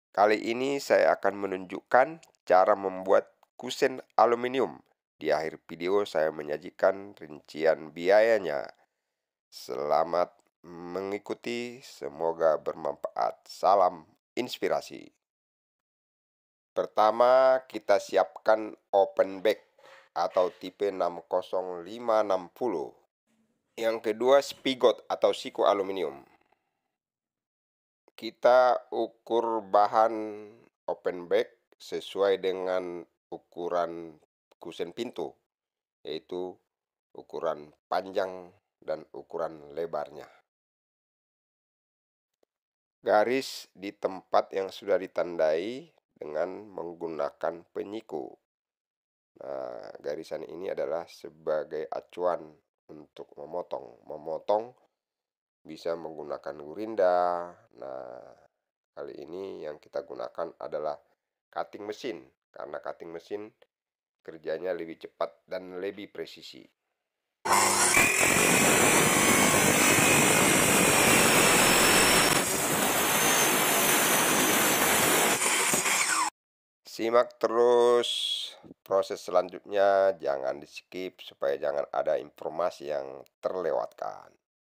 Kali ini saya akan menunjukkan cara membuat kusen aluminium. Di akhir video saya menyajikan rincian biayanya. Selamat mengikuti, semoga bermanfaat. Salam inspirasi. Pertama, kita siapkan open back atau tipe 60560. Yang kedua, spigot atau siku aluminium. Kita ukur bahan open back sesuai dengan ukuran kusen pintu, yaitu ukuran panjang dan ukuran lebarnya. Garis di tempat yang sudah ditandai dengan menggunakan penyiku. Nah, garisan ini adalah sebagai acuan untuk memotong. Memotong bisa menggunakan gurinda. Nah, kali ini yang kita gunakan adalah cutting mesin, karena cutting mesin kerjanya lebih cepat dan lebih presisi. Simak terus proses selanjutnya, jangan di skip supaya jangan ada informasi yang terlewatkan.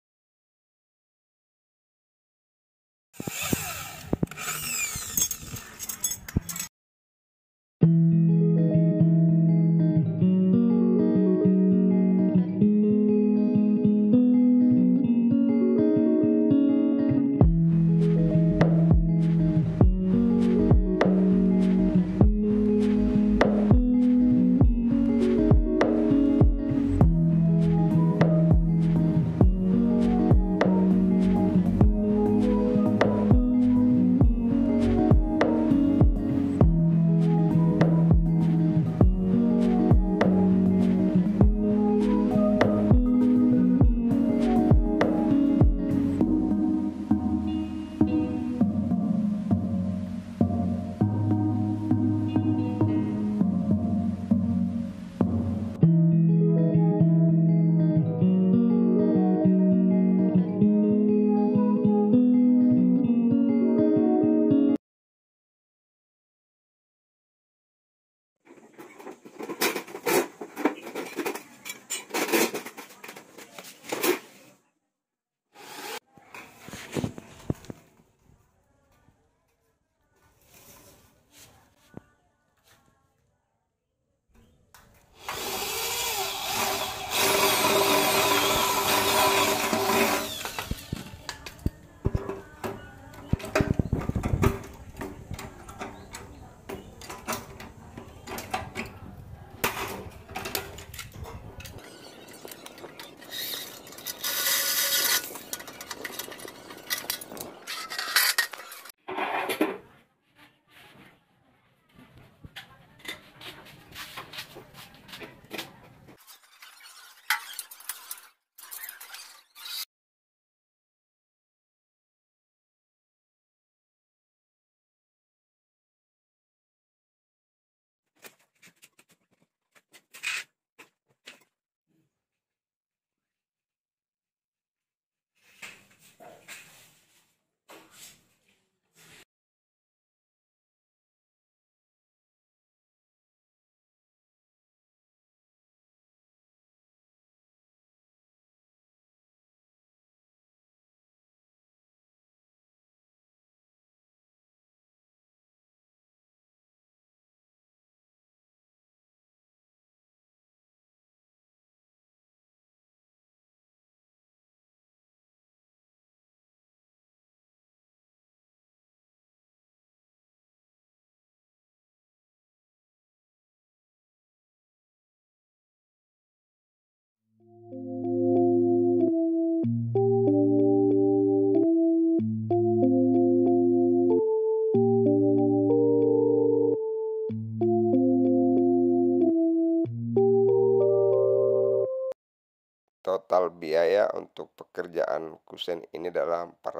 Total biaya untuk pekerjaan kusen ini adalah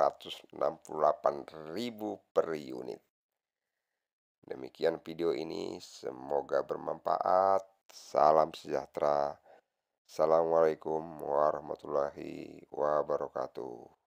468.000 per unit. Demikian video ini, semoga bermanfaat. Salam sejahtera. Assalamualaikum warahmatullahi wabarakatuh.